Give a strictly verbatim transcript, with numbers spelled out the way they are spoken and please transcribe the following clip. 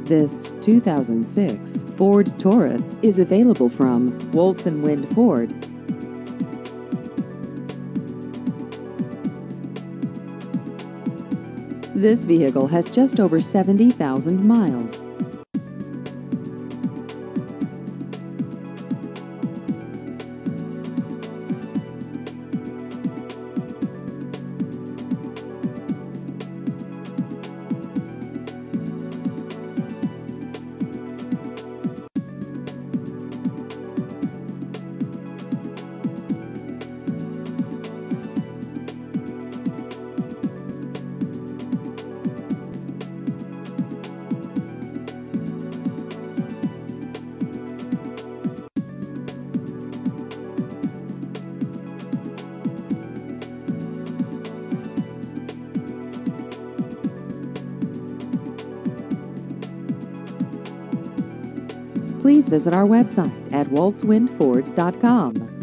This two thousand six Ford Taurus is available from Woltz and Wind Ford. This vehicle has just over seventy thousand miles. Please visit our website at woltz wind ford dot com.